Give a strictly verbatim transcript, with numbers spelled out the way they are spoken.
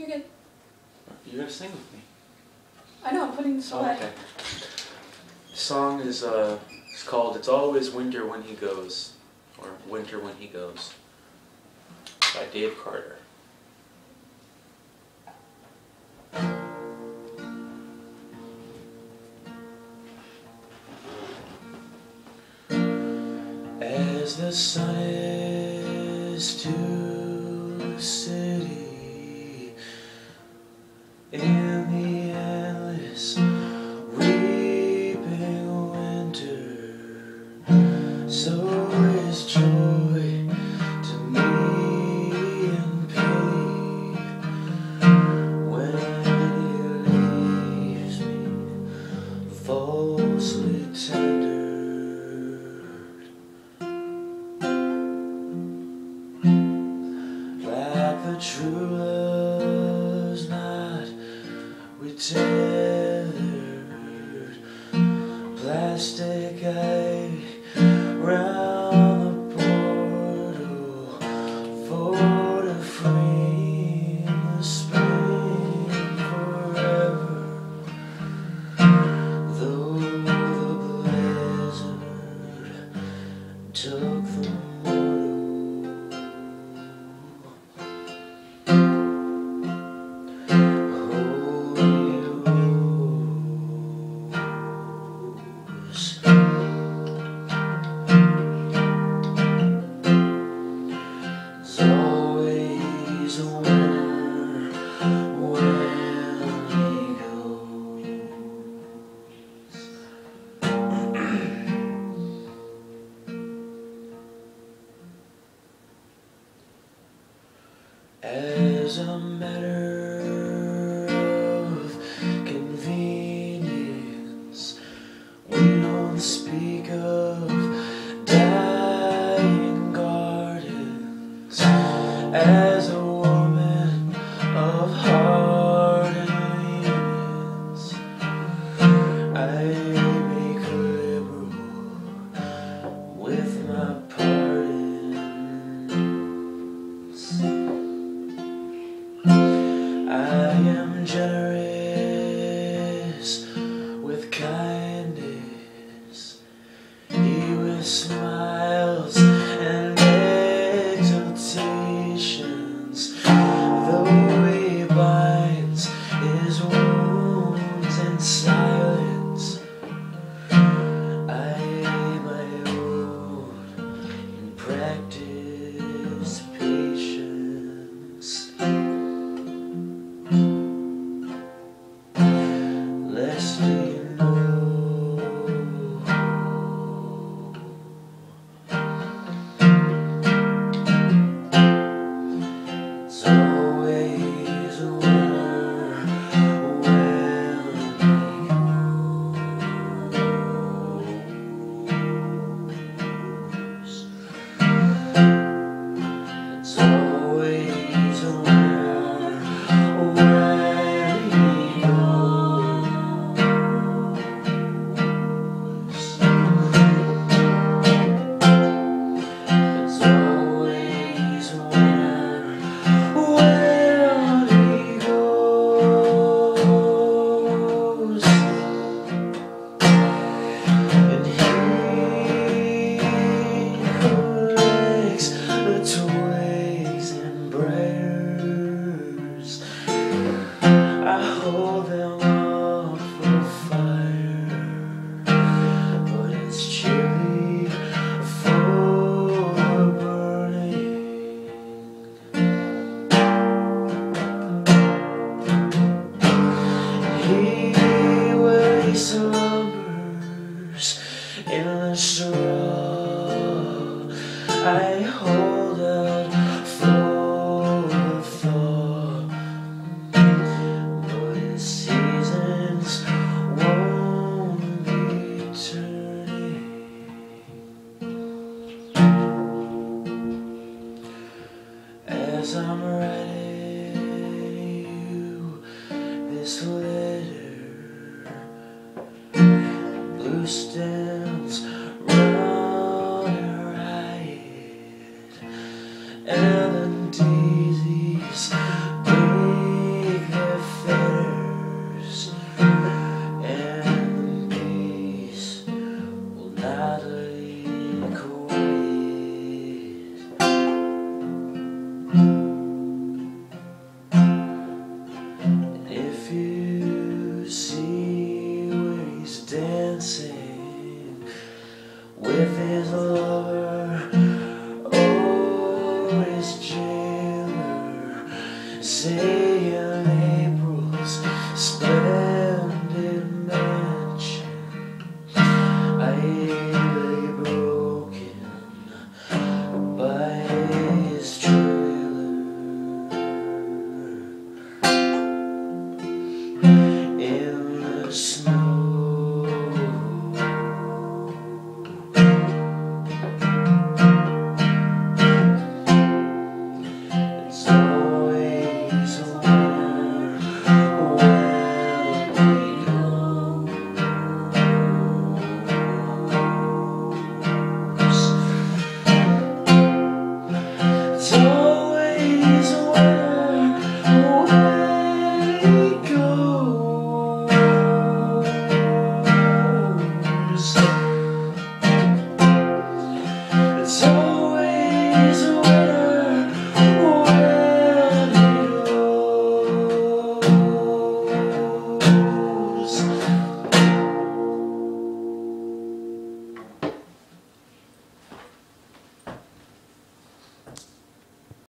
You're good. You're gonna sing with me. I know, I'm putting this Oh, away. okay. The song is uh, it's called "It's Always Winter When He Goes," or "Winter When He Goes," by Dave Carter. As the sun is to the city, in the endless weeping winter, so is joy to me and pity when he leaves me falsely tender. Like the true love's knot we tethered, plastic ivy round the portal for to frame the spring forever. Though the blizzard took the as a matter of convenience, we don't speak of dying gardens. As a woman of heart and means, I make a liberal with my pardons. I am generous with kindness, he with smiles and exultations, though he binds his wounds in silence. I my own in practice patience. Lest you know, it's always a winter when he goes. It's always a winter when he goes. It's always a winter when he goes. And he collects the twigs and briars. I hold them up for fire, but it's chilly for the burning. He where he slumbers in the straw, I hold out for the thaw, but his seasons won't be turning. As I'm writing you this letter, blue stems run riot, and the daisies bring If you see where he's dancing with his lover or his jailer, say